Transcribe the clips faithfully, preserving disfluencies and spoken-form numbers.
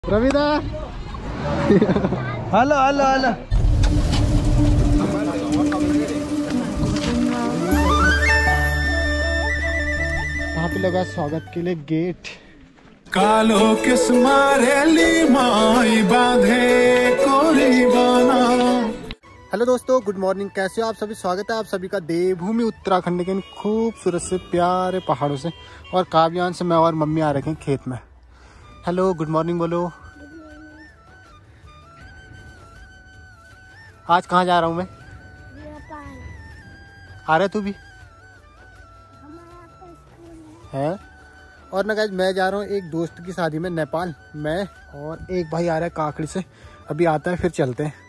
Ravida hello hello hello. यहाँ पे लगा स्वागत के लिए गेट। कालो किस मारेली माई बांधे कोरी बाना। हेलो दोस्तों, गुड मॉर्निंग। कैसे हो आप सभी? स्वागत है आप सभी का देवभूमि उत्तराखंड के इन खूबसूरत से प्यारे पहाड़ों से। और काव्यान से मैं और मम्मी आ रखे हैं खेत में। हेलो, गुड मॉर्निंग बोलो। आज कहाँ जा रहा हूँ मैं? आ रहा है तू भी? है। और ना गाइस, मैं जा रहा हूँ एक दोस्त की शादी में नेपाल। मैं और एक भाई आ रहा है काकड़ी से। अभी आता है फिर चलते हैं।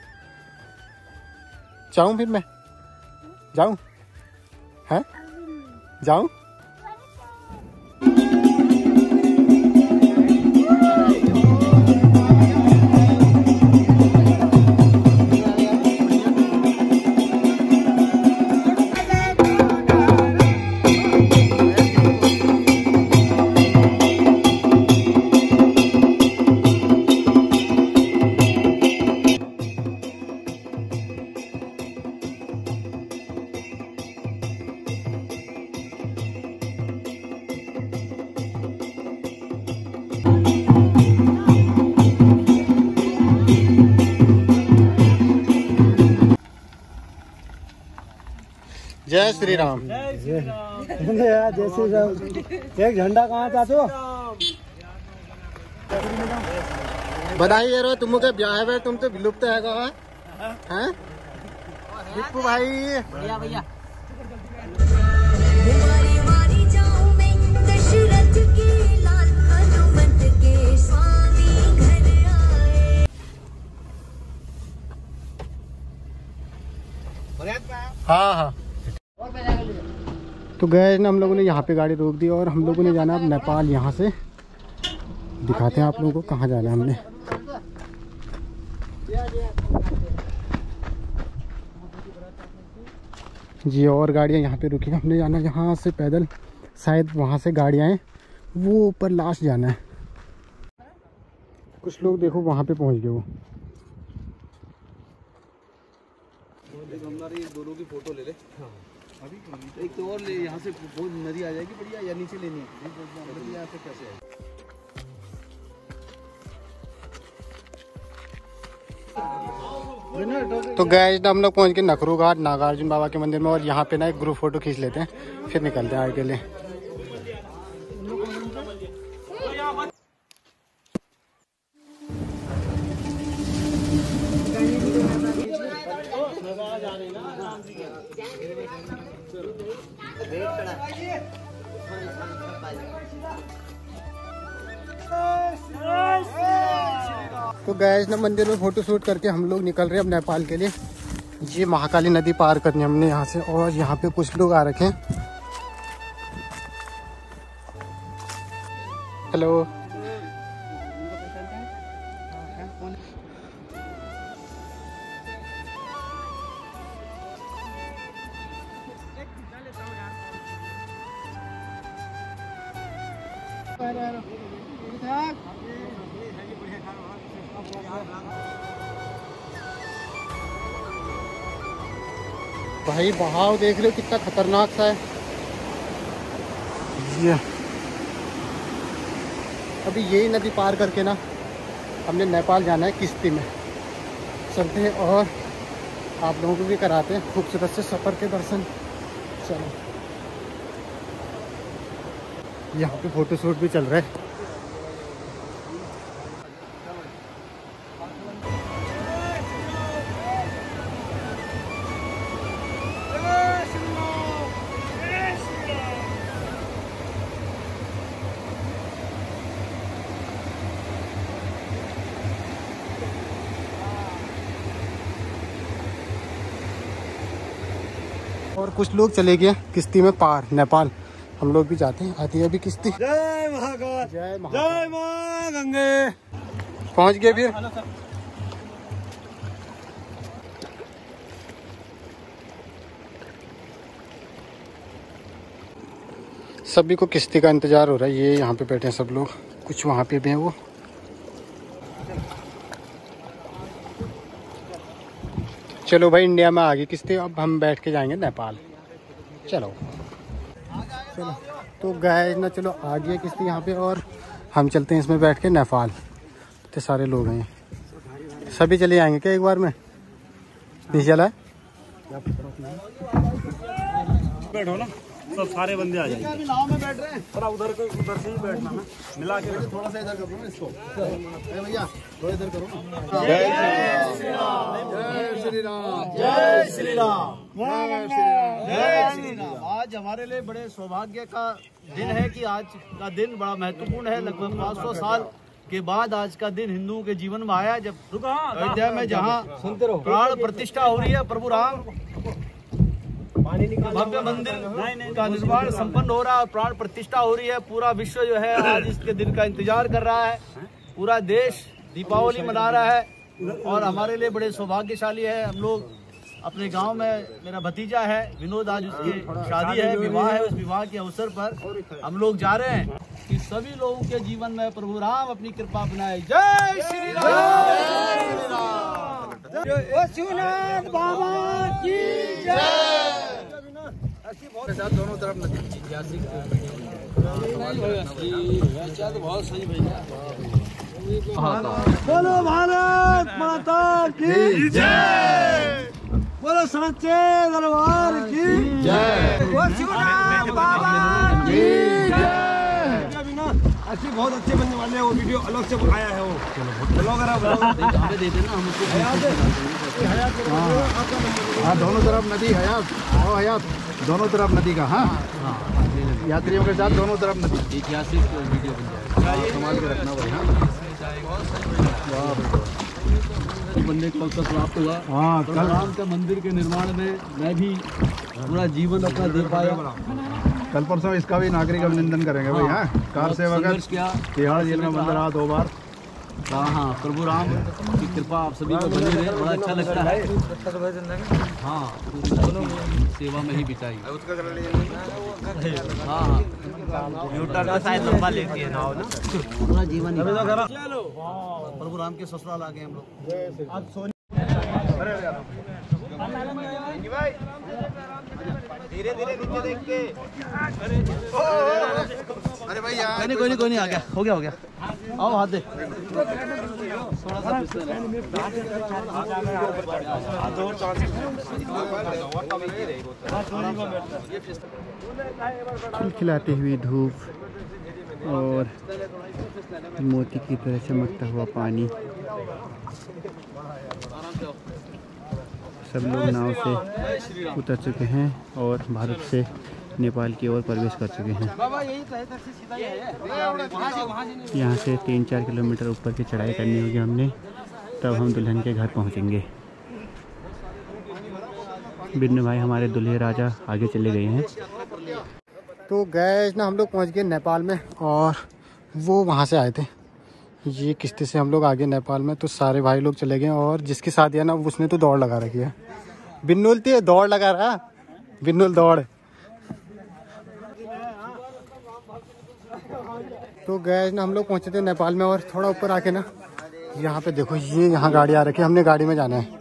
जाऊँ फिर मैं? जाऊँ? हैं? जाऊँ? जय श्री राम। जय श्री राम। एक झंडा कहाँ चाचो? बधाई ये रो तुम के ब्याह है, तुम तो विलुप्त है का हैं? बिप्पू भाई भैया भैया हाँ हाँ। तो गए ना, हम लोगों ने यहाँ पे गाड़ी रोक दी और हम लोगों ने जाना अब नेपाल। यहाँ से दिखाते हैं आप लोगों को कहाँ जाना है हमने। जी, और गाड़ियाँ यहाँ पे रुकी। हमने जाना यहाँ से पैदल, शायद वहाँ से गाड़ियाँ हैं, वो ऊपर लास्ट जाना है। कुछ लोग देखो वहाँ पे पहुँच गए। वो हमारी दोनों की फोटो ले ले। हाँ। अभी एक तो और ले, यहाँ से बहुत नदी आ जाएगी बढ़िया, या नीचे लेनी है नदी यहाँ से कैसे है? तो गए हम लोग पहुँच गए नखरू घाट नागार्जुन बाबा के मंदिर में। और यहाँ पे ना एक ग्रुप फोटो खींच लेते हैं, फिर निकलते हैं आगे के लिए। तो गैस ना मंदिर में फोटो शूट करके हम लोग निकल रहे हैं अब नेपाल के लिए। ये महाकाली नदी पार करनी हमने यहाँ से। और यहाँ पे कुछ लोग आ रखे हैं। हेलो, भाई बहाव देख रहे हो कितना खतरनाक सा है ये। अभी यही नदी पार करके ना हमने नेपाल जाना है किश्ती में। चलते हैं और आप लोगों को भी कराते हैं खूबसूरत से सफ़र के दर्शन। चलो, यहाँ पे फोटो शूट भी चल रहा है। और कुछ लोग चले गए किश्ती में पार नेपाल। हम लोग भी जाते हैं। आती है अभी किश्ती। जय महाकाल, जय जय मां गंगे। पहुंच गए फिर। सभी को किश्ती का इंतजार हो रहा है। ये यहाँ पे बैठे हैं सब लोग, कुछ वहाँ पे भी हैं वो। चलो भाई इंडिया में आ गई किस्ती, अब हम बैठ के जाएंगे नेपाल। चलो चलो तो गाइस ना, चलो आ गया किस्ती यहाँ पे और हम चलते हैं इसमें बैठ के नेपाल। इतने सारे लोग हैं, सभी चले जाएंगे क्या एक बार में? नहीं चला बैठो ना, सब सारे बंदे आ जाएंगे। अभी नाव में बैठ रहे हैं, थोड़ा उधर को, उधर से ही बैठना ना, मिला के थोड़ा सा इधर करो ना इसको। अरे भैया थोड़ा इधर करो। जय श्री राम, जय श्री राम, जय श्री राम, जय श्री राम। आज हमारे लिए बड़े सौभाग्य का दिन है कि आज का दिन बड़ा महत्वपूर्ण है। लगभग पाँच सौ साल के बाद आज का दिन हिंदुओं के जीवन में आया, जब अयोध्या में जहाँ प्राण प्रतिष्ठा हो रही है, प्रभु राम भव्य मंदिर का निर्माण संपन्न हो रहा है और प्राण प्रतिष्ठा हो रही है। पूरा विश्व जो है आज इसके दिन का इंतजार कर रहा है। पूरा देश दीपावली मना रहा है और हमारे लिए बड़े सौभाग्यशाली है। हम लोग अपने गांव में, मेरा भतीजा है विनोद, आज उसकी शादी है, विवाह है। उस विवाह के अवसर पर हम लोग जा रहे हैं कि सभी लोगों के जीवन में प्रभु राम अपनी कृपा बनाए। जय श्री राम, शिवनाथ बाबा की जय। दोनों तरफ नदी बहुत सही भैया। बोलो भारत माता की जय, बोलो सच्चे दरबार की जय, शिवनाथ बाबा की जय। अच्छी बहुत अच्छे बनने वाले हैं, वो वीडियो अलग से बनाया है वो ब्लॉगर दे देना हमको। हाँ दोनों तरफ नदी हयात, ओ हयात दोनों तरफ नदी का। हाँ यात्रियों के साथ दोनों तरफ नदी। ऐतिहासिक वीडियो बन जाए, संभाल के रखना भाई। हाँ बंदे को अवसर प्राप्त हुआ। हाँ कल राम के मंदिर के निर्माण में मैं भी पूरा जीवन अपना दे पाया। कल परसों इसका भी नागरिक अभिनंदन करेंगे भाई। हाँ कार से वगैरह क्या तिहाड़ जेल में बंद रहा दो बार। हाँ हाँ प्रभु राम की कृपा आप सभी को बनी रहे, बड़ा अच्छा लगता है। हाँ दोनों सेवा में ही बिताई। हाँ हाँ लंबा लेती है नाव ना, पूरा जीवन। प्रभु राम के ससुराल आ गए हम लोग। धीरे धीरे नीचे देख के। अरे भाई कोई नहीं कोई नहीं कोई नहीं, आ गया, हो गया हो गया। आओ हाथ दे। थोड़ा सा खिलखिलाती हुई धूप और मोती की तरह चमकता हुआ पानी। सब लोग नाव से उतर चुके हैं और भारत से नेपाल की ओर प्रवेश कर चुके हैं। यहाँ से तीन चार किलोमीटर ऊपर की चढ़ाई करनी होगी हमने, तब हम दुल्हन के घर पहुँचेंगे। बिन्नू भाई हमारे दुल्हे राजा आगे चले गए हैं। तो गैस ना हम लोग पहुँच गए नेपाल में और वो वहाँ से आए थे। ये किस्ती से हम लोग आगे नेपाल में, तो सारे भाई लोग चले गए और जिसकी शादी है ना उसने तो दौड़ लगा रखी है। बिन्नुल थी दौड़ लगा रहा, बिन्नुल दौड़। तो गैस ना हम लोग पहुंचे थे नेपाल में और थोड़ा ऊपर आके ना यहाँ पे देखो, ये यहाँ गाड़ी आ रखी है, हमने गाड़ी में जाना है।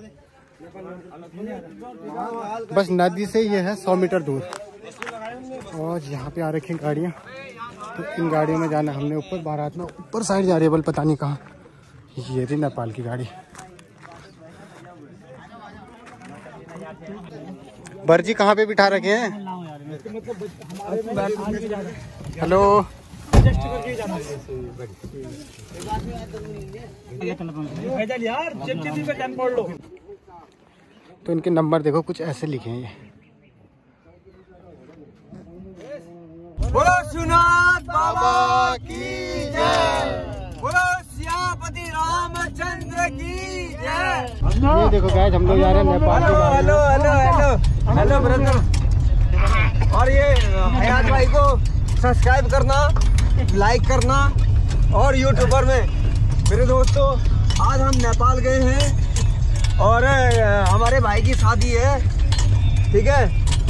बस नदी से ये है सौ मीटर दूर और यहाँ पे आ रखी हैं गाड़ियाँ। तो इन गाड़ियों में जाना हमने ऊपर, बारात में ऊपर साइड जा रही है, बल पता नहीं कहाँ। ये रही नेपाल की गाड़ी। बर्जी कहाँ पे बिठा रखे हैं? हेलो तो इनके नंबर देखो, कुछ ऐसे लिखे हैं ये। बोलो शिवनाथ बाबा की जय, बोलो सियापति रामचंद्र की जय। ये देखो गाइस हम लोग जा रहे हैं Nepal. Hello hello hello hello brother. और ये हयात भाई को सब्सक्राइब करना, लाइक करना। और यूट्यूबर में मेरे दोस्तों, आज हम नेपाल गए हैं और हमारे भाई की शादी है, ठीक है।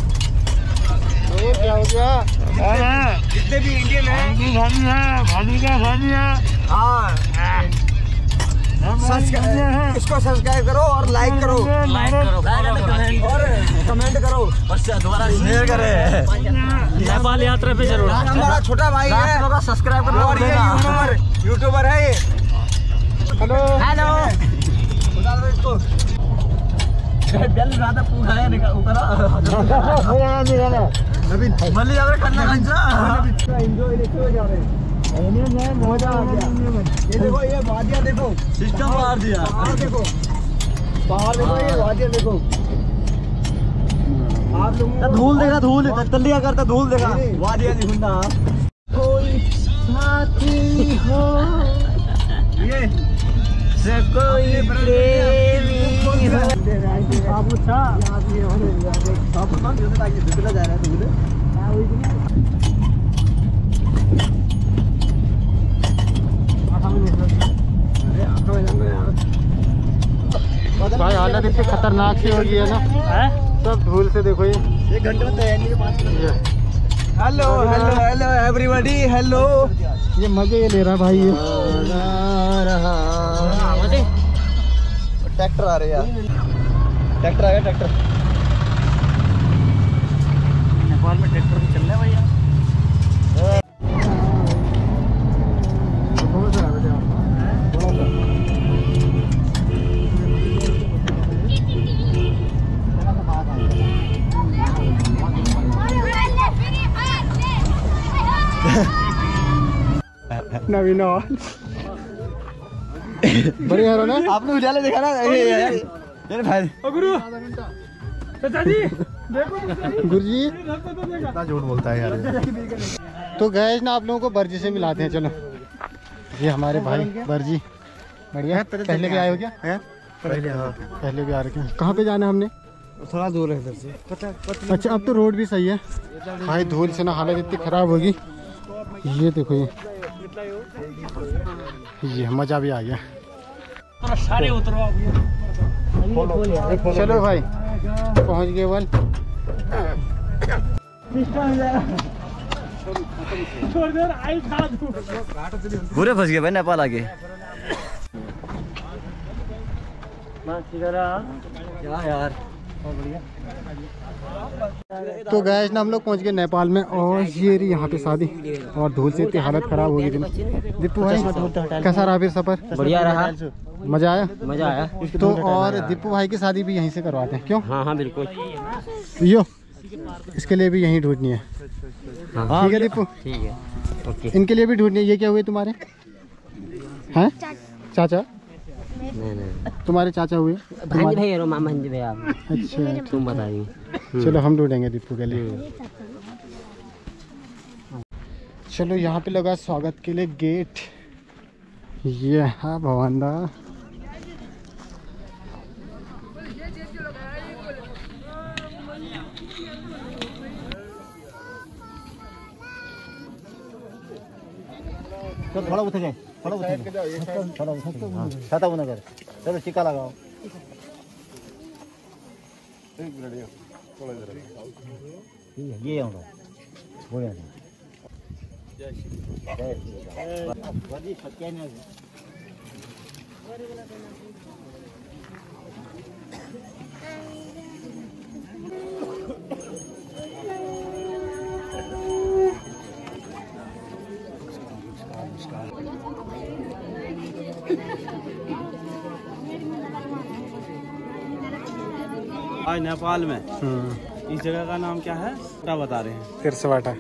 तो क्या हो गया? जितने भी इंडियन हैं, भाभी है, भाभी का भाभी है। हाँ इसको सब्सक्राइब करो और लाइक करो, लाइक करो और कमेंट करो और दोबारा शेयर करें। नेपाल यात्रा पे जरूर। हमारा छोटा भाई है, सब्सक्राइब करो और ये यूट्यूबर यूट्यूबर है ये। हेलो हेलो इसको बेल ज्यादा पूरा है निकाल ऊपर नवीन मल्ली जा रहे खन्ना खंजा एंजॉय देखो जा रहे हैं। मजा आ गया। ये देखो ये वादियां देखो, सिस्टम मार दिया। पहाड़ देखो, पहाड़ देखो, ये वादियां देखो। आप लोग धूल देखा, धूल तल्लिया करता धूल देखा, वादियां नहीं सुनना। कोई साथी हो ये से कोई प्रेमी हो। आप अच्छा आप ना जो ताकि दुबला जा रहा है दुबले हां वही नहीं भाई हालत इतनी खतरनाक सी हो गई है ना है सब धूल से। देखो ये एक घंटे में तैयारी है पाँच minute. Hello hello hello everybody hello. ये मजे ये ले रहा भाई ये ट्रैक्टर आ रहे यार, ट्रैक्टर आ गया ट्रैक्टर। नेपाल में ट्रैक्टर भी चल रहे हैं भैया। नवीन बढ़िया है ना। आपने उजाले देखा ना ये भाई गुरु चाचा जी देखो गुरु जी कितना झूठ बोलता है यार। तो गैस ना आप लोगों को बर्जी से मिलाते हैं। चलो ये हमारे भाई बर्जी बढ़िया। पहले भी आए हो क्या है? पहले हाँ पहले भी आ रखे हैं। कहाँ पे जाना है हमने? थोड़ा दूर है इधर से। अच्छा अब तो रोड भी सही है भाई। धूल से ना हालत इतनी खराब होगी। ये देखो ये ये मजा भी आ गया। सारे उतरो चलो भाई पहुंच गए बल। पूरे फंस गए भाई नेपाल आगे। क्या यार तो गैस ना हम लोग पहुंच गए नेपाल में। और ये रही यहाँ पे शादी और धूल से इतनी हालत खराब हो गई थी। दीपू भाई कैसा रहा फिर सफर? बढ़िया रहा, मजा आया मजा आया। तो और दीपू भाई की शादी भी यहीं से करवाते हैं क्यों? हाँ हाँ बिल्कुल। यो इसके लिए भी यहीं ढूंढनी है। ठीक है दीपू ठीक है ओके। इनके लिए भी ढूंढनी है। ये क्या हुए तुम्हारे हैं? चाचा नहीं नहीं तुम्हारे चाचा हुए? भांज भाई रो मामा भांज भाई आप। अच्छा तुम बताइए। चलो हम ढूंढेंगे दीपू के लिए। चलो यहाँ पे लगा स्वागत के लिए गेट। ये है भवानदा। तो थोड़ा उठ गए, थोड़ा उठ गए, थोड़ा उठ गए। छाता बुना कर, चलो टीका लगाओ। ये आऊँगा, बोले नहीं। आज नेपाल में इस जगह का नाम क्या है क्या बता रहे हैं? तिरसवाटा।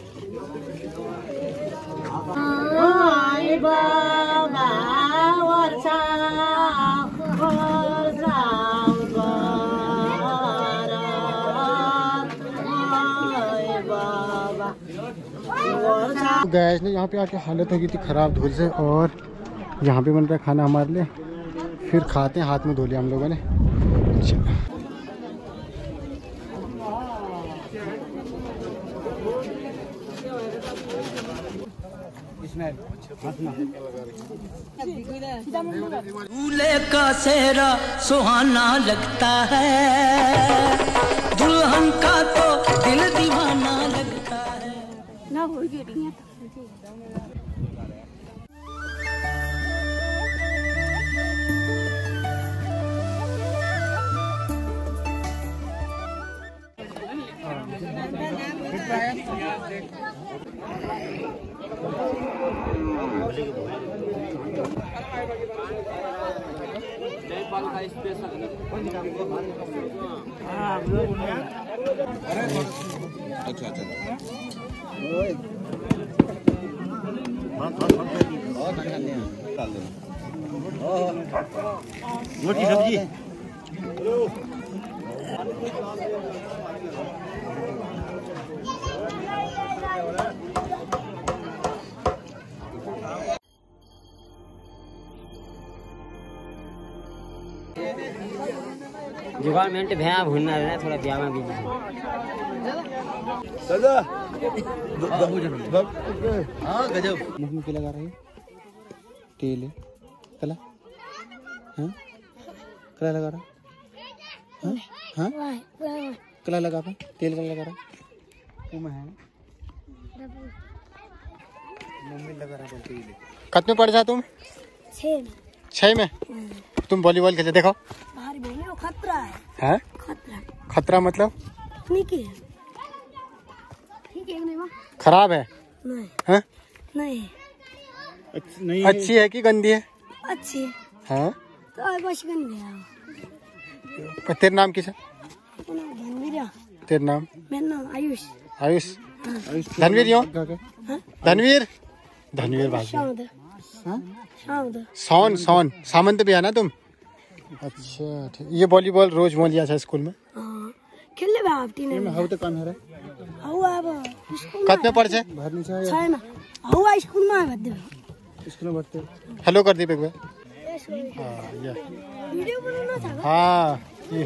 गैस ने यहाँ पे आके हालत हो गई थी खराब धूल से। और यहाँ पे बन रहा है खाना हमारे लिए। फिर खाते हैं, हाथ में धो लिया हम लोगों ने। चलो दूल्हे का सेहरा सुहाना लगता है, दुल्हन का तो दिल दीवाना लगता है ना। हो गई है जयपाल का स्पेशल। अच्छा अच्छा मोटी सब्जी जुगाड़ मिनट भैया भूलना रहना थोड़ा ब्याह में बिजी दादा हाँ गजब मुंह में क्या लगा रही है? तेल है। कला हाँ कला लगा रहा हाँ हाँ कला लगा पा तेल कला लगा रहा वो में है मम्मी लगा रहा तेल। कत में पड़ जा तुम? छह छह में। तुम वॉलीबॉल खेले देखो बाहर बोले वो खतरा है। हैं? खतरा खतरा मतलब ठीक है ठीक है नहीं माँ खराब है? नहीं हैं? नहीं नहीं अच्छी है कि गंदी है? अच्छी है हाँ तो बस गंदी है। तेरा नाम किस है? धनवीर तेरा नाम? मेरा नाम आयुष। आयुष धनवीर यो धनवीर धनवीर भाई शामद शामद सोन सोन सामंत भी है ना तुम? अच्छा ठीक। ये वॉलीबॉल रोज मोल लिया था स्कूल में? हाँ खेलने में आपती नहीं हाउ तो कौन है रे? हुआ अब स्कूल कत में पढ़ से? में छह में हुआ स्कूल में बद्दे स्कूल में पढ़ते। हेलो कर दी पे हां ये वीडियो बनाना था। हां ये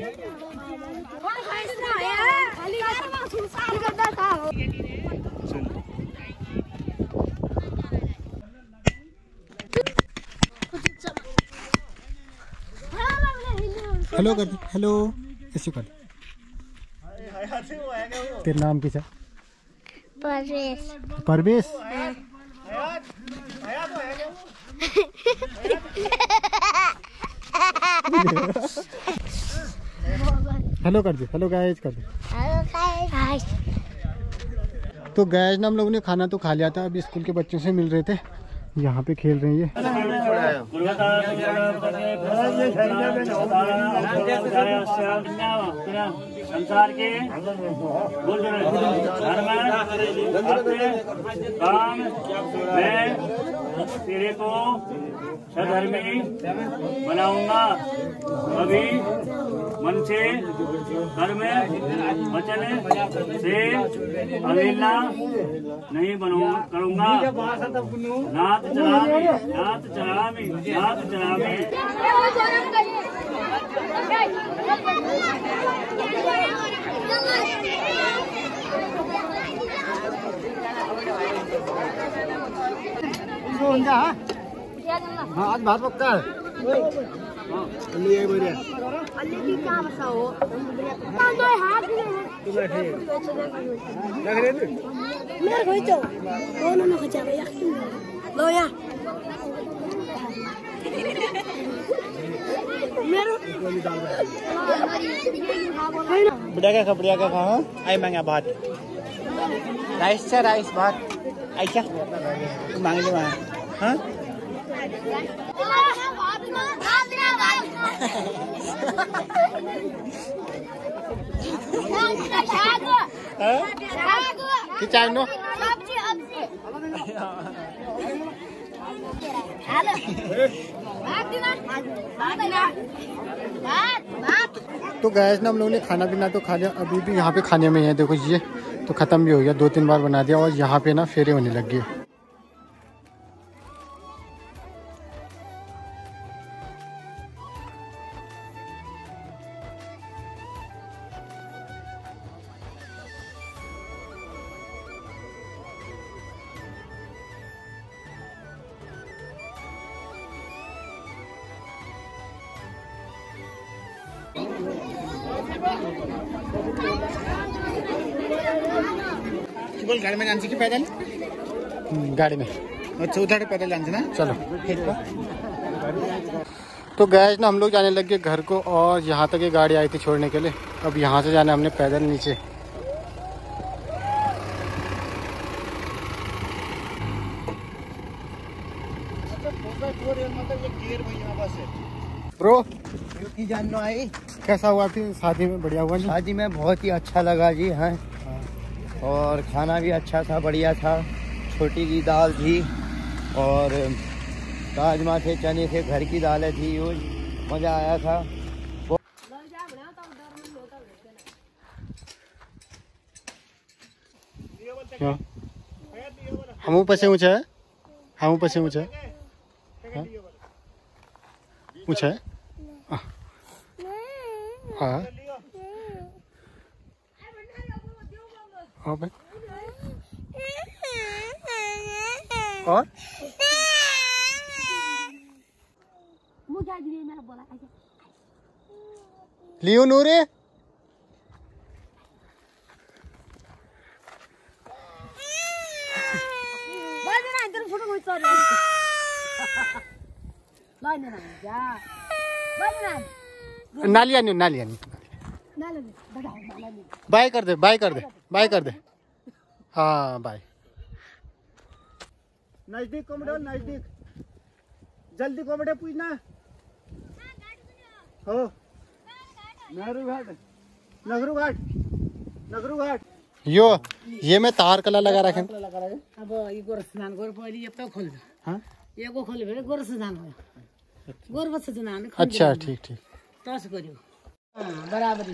खाली करता था। हेलो कर दी हेलो ऐसे कर। तेरा नाम किस है? परवेश परवेश हेलो कर दे हेलो गाइस कर दे। तो गाइस ना हम लोगों ने खाना तो खा लिया था। अभी स्कूल के बच्चों से मिल रहे थे यहाँ पे खेल रहे हैं। संसार के काम मैं तेरे को सधर्मी बनाऊंगा। कभी मन से कर्म वचन से अवहेलना नहीं बनूंगा करूंगा। नाथ चलामी नाथ चलामी नाथ चलामी। हाँ आज भात पक्का है। लिए बढ़िया अल्ली की क्या बताओ दो हाथ तू बैठे लग रहे थे मेरे भाई तो दोनों में खचा भैया लो या मेरे बढ़िया क्या खा बढ़िया क्या खा हाँ आई मांगे भात राइस से राइस भात आई क्या तू मांगे जो मांगे हाँ खिंचाई नो तो गैस ना हम लोगों ने खाना पीना तो खा लिया। अभी भी यहाँ पे खाने में है देखो ये तो ख़त्म भी हो गया। दो तीन बार बना दिया और यहाँ पे ना फेरे होने लग गए। बोल गाड़ी में जान की पैदल गाड़ी में अच्छा उधर पैदल जान ना चलो। तो गैस ना हम लोग जाने लगे घर को और यहाँ तक ये गाड़ी आई थी छोड़ने के लिए। अब यहाँ से जाना हमने पैदल नीचे। ब्रो की जानना आई कैसा हुआ फिर शादी में? बढ़िया हुआ? शादी में बहुत ही अच्छा लगा जी। हाँ, और खाना भी अच्छा था, बढ़िया था। छोटी की दाल थी और राजमा थे, चने थे, घर की दालें थी, यूज मज़ा आया था। हम पैसे ऊँचा है, हम पैसे ऊँचा है, ऊँचा है। हाँ हाँ और लियो नूरे नालिया नहीं, नालिया नहीं। बाय कर दे, बाय कर दे, बाय कर दे। हाँ बाय। नजदीक कोमड़े, नजदीक जल्दी कोमड़े पूछना हो। नेहरू घाट, नेहरू घाट, नेहरू घाट। यो ये मैं तार कला लगा रखे। अब ये गोरस्नान गोर पहले ये तो खोल। हां ये को खोल बे गोरस्नान हो। गोरस्नान। अच्छा ठीक ठीक। तस करियो। हां बराबर।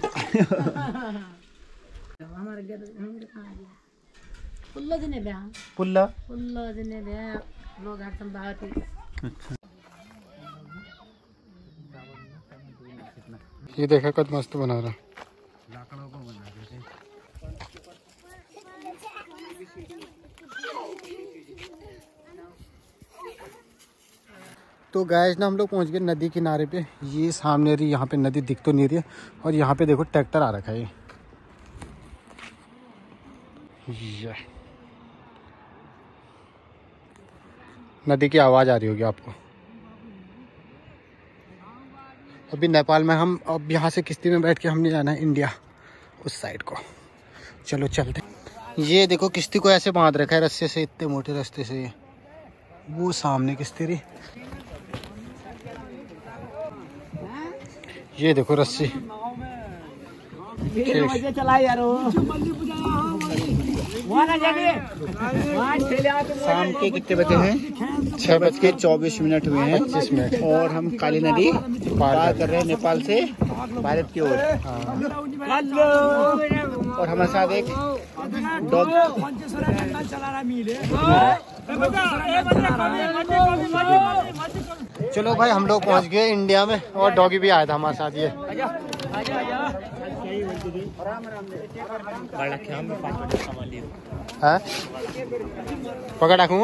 हमारे घर हम कहां गया? पुल्ला जने बे। पुल्ला पुल्ला जने बे लोग घाट संभाती। अच्छा ये देखा कद मस्त बना रहा। लाकड़ों को बना देते। तो गाइस ना हम लोग पहुंच गए नदी किनारे पे। ये सामने रही, यहाँ पे नदी दिख तो नहीं रही है। और यहाँ पे देखो ट्रैक्टर आ रखा है ये। ये नदी की आवाज़ आ रही होगी आपको। अभी नेपाल में हम, अब यहाँ से किश्ती में बैठ के हमने जाना है इंडिया उस साइड को। चलो चलते। ये देखो किश्ती को ऐसे बांध रखा है रस्से से, इतने मोटे रास्ते से। वो सामने किश्ती रही, ये देखो रस्सी। चला यार शाम के कितने बजे हैं? छह बज के चौबीस मिनट हुए हैं, पच्चीस मिनट। और हम काली नदी पार कर रहे हैं नेपाल से भारत की ओर। और हमारे साथ एक डॉग। चलो भाई हम लोग पहुंच गए इंडिया में। और डॉगी भी आया था हमारे साथ। ये है पकड़ रखूँ।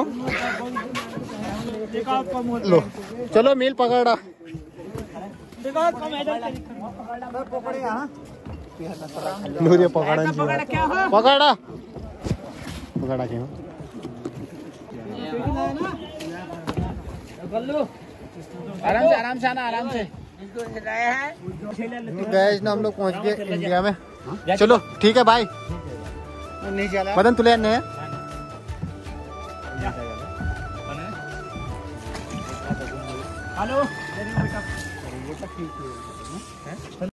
लो चलो मील पकड़ा। नूरिया पकड़ा पकड़ा पकड़ा क्यों? आराम से आराम से आना, आराम से। गैस ना हम लोग पहुंच गए इंडिया में। चलो ठीक है भाई। नहीं चला मदन तुले ने हेलो।